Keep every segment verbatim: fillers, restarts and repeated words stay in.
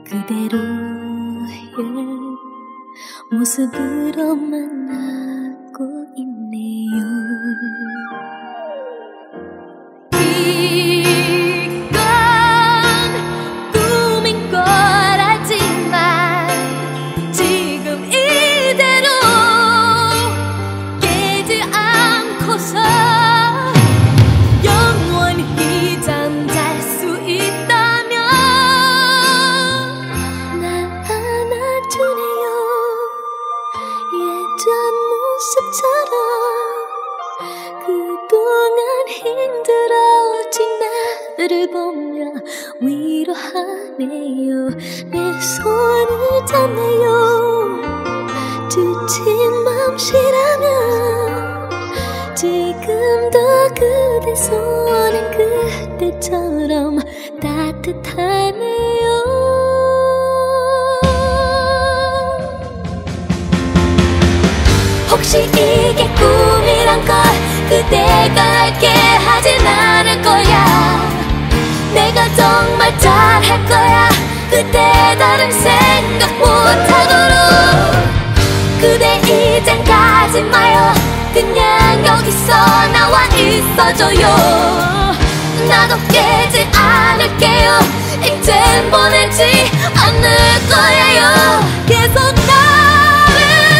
그대로의 모습으로 만나고 있네요. 이건 꿈인 걸 알지만 지금 이대로 깨지 않고서 영원히 잠잘 수 있다면 날 안아주네요. 예전 모습처럼 그동안 힘들어진 나를 보며 위로하네요. 내 손을 잡네요. 지친 맘씨라면 지금도 그대 손은 그때처럼 따뜻하네요. 혹시 이게 꿈이란 걸 그대가 알게 하진 않을 거야. 내가 정말 잘할 거야. 그대 다른 생각 못하도록. 그대 이젠 가지 마요. 그냥 여기서 나와 있어줘요. 나도 깨지 않을게요. 이젠 보내지 않을 거예요. 계속 나를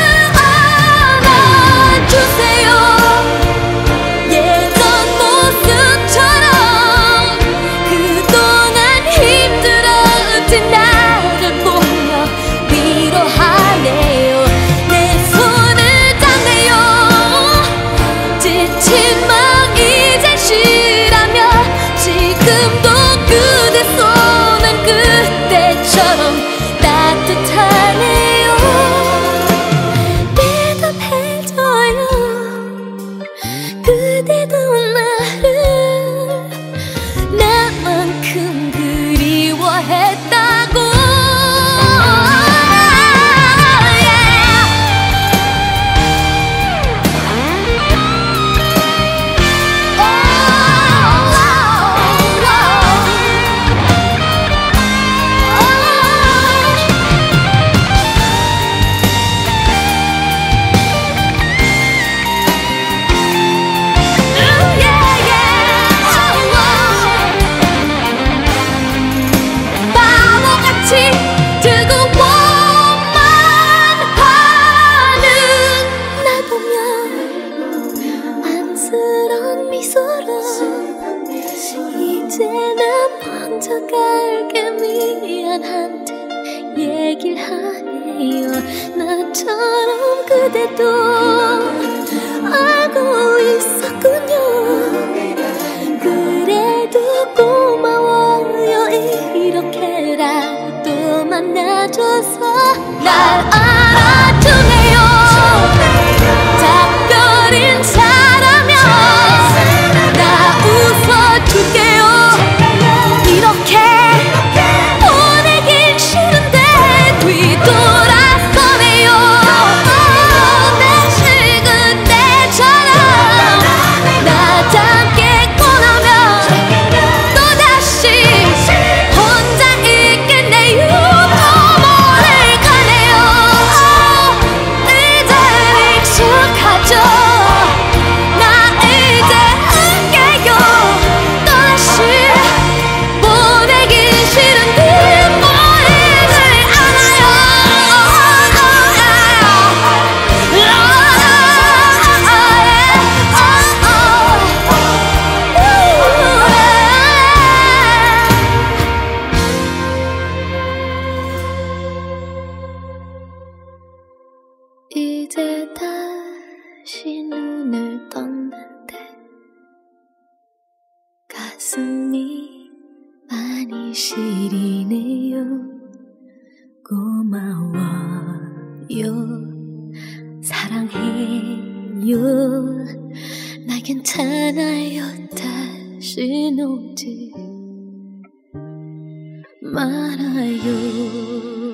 안아주세요. 예전 모습처럼 그동안 힘들어진 나를 보며 위로하네요. 내 손을 잡네요. 지친 맘 이제 쉬라며 지금도 그대 손은 그때처럼 따뜻하네요. 대답해줘요. 그대도 나를 나만큼 그리워했다고. 이제는 먼저 갈게 미안한 듯 얘기를 하네요. 나처럼 그대도 알고 있었군요. 그래도 고마워요. 이렇게라도 만나줘서 날 알아주네요. 작별 인사라면 나 웃어줄게요. 이렇게 보내긴 싫은데 뒤돌아서네요. 다시 그때처럼 나 잠게 꺼나면 또다시 혼자 있겠네요. 또 멀리 가네요. 이제 익숙하죠. 나 이제 할게요. 또다시 보내긴 싫은데 보이지 않아요. 이제 다시 눈을 떴는데 가슴이 많이 시리네요. 고마워요. 사랑해요. 나 괜찮아요. 다시 오지 말아요.